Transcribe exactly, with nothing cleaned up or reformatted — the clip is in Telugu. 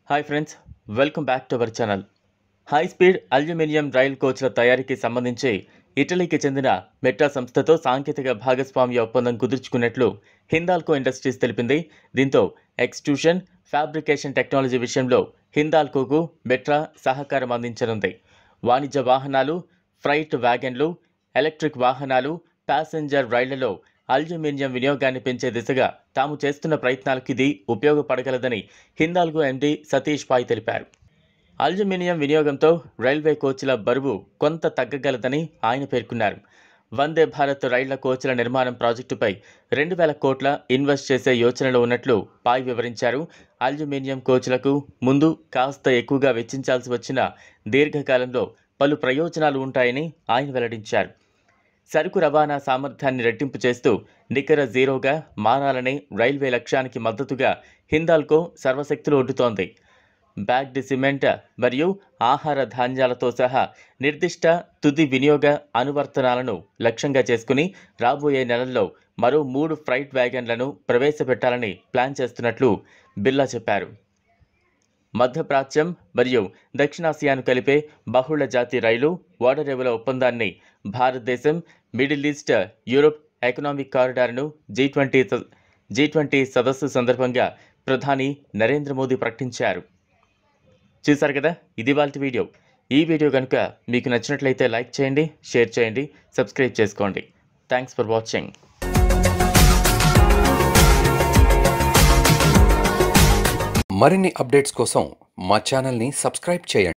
Hi friends, welcome back to our channel. High speed aluminium rail కోచ్ల తయారీకి సంబంధించి ఇటలీకి చెందిన మెట్రా సంస్థతో సాంకేతిక భాగస్వామ్య ఒప్పందం కుదుర్చుకున్నట్లు హిందాల్కో ఇండస్ట్రీస్ తెలిపింది. దీంతో ఎక్స్ట్రూషన్, ఫ్యాబ్రికేషన్ టెక్నాలజీ విషయంలో హిందాల్కోకు మెట్రా సహకారం అందించనుంది. వాణిజ్య వాహనాలు, ఫ్రైట్ వ్యాగన్లు, ఎలక్ట్రిక్ వాహనాలు, ప్యాసింజర్ రైళ్లలో అల్యూమినియం వినియోగాన్ని పెంచే దిశగా తాము చేస్తున్న ప్రయత్నాలకు ఇది ఉపయోగపడగలదని హిందాల్కో ఎండీ సతీష్ పాయ్ తెలిపారు. అల్యూమినియం వినియోగంతో రైల్వే కోచ్ల బరువు కొంత తగ్గగలదని ఆయన పేర్కొన్నారు. వందే భారత్ రైళ్ల కోచ్ల నిర్మాణం ప్రాజెక్టుపై రెండు వేల కోట్ల ఇన్వెస్ట్ చేసే యోచనలో ఉన్నట్లు పాయ్ వివరించారు. అల్యూమినియం కోచ్లకు ముందు కాస్త ఎక్కువగా వెచ్చించాల్సి వచ్చిన దీర్ఘకాలంలో పలు ప్రయోజనాలు ఉంటాయని ఆయన వెల్లడించారు. సరుకు రవాణా సామర్థ్యాన్ని రెట్టింపు చేస్తూ నికర జీరోగా మారాలనే రైల్వే లక్ష్యానికి మద్దతుగా హిందాల్కో సర్వశక్తులు ఒడ్డుతోంది. బ్యాగ్డ్ సిమెంట్ మరియు ఆహార ధాన్యాలతో సహా నిర్దిష్ట తుది వినియోగ అనువర్తనాలను లక్ష్యంగా చేసుకుని రాబోయే నెలల్లో మరో మూడు ఫ్రైట్ వ్యాగన్లను ప్రవేశపెట్టాలని ప్లాన్ చేస్తున్నట్లు బిర్లా చెప్పారు. మధ్యప్రాచ్యం మరియు దక్షిణాసియాను కలిపే బహుళ జాతి రైలు ఓడరేవుల ఒప్పందాన్ని భారతదేశం మిడిల్ ఈస్ట్ యూరోప్ ఎకనామిక్ కారిడార్ను జీ ట్వంటీ జీ ట్వంటీ సదస్సు సందర్భంగా ప్రధాని నరేంద్ర మోదీ ప్రకటించారు. చూశారు కదా, ఇది వాళ్ళ వీడియో. ఈ వీడియో కనుక మీకు నచ్చినట్లయితే లైక్ చేయండి, షేర్ చేయండి, సబ్స్క్రైబ్ చేసుకోండి. Thanks for watching. మరిన్ని అప్డేట్స్ కోసం మా ఛానల్ని సబ్స్క్రైబ్ చేయండి.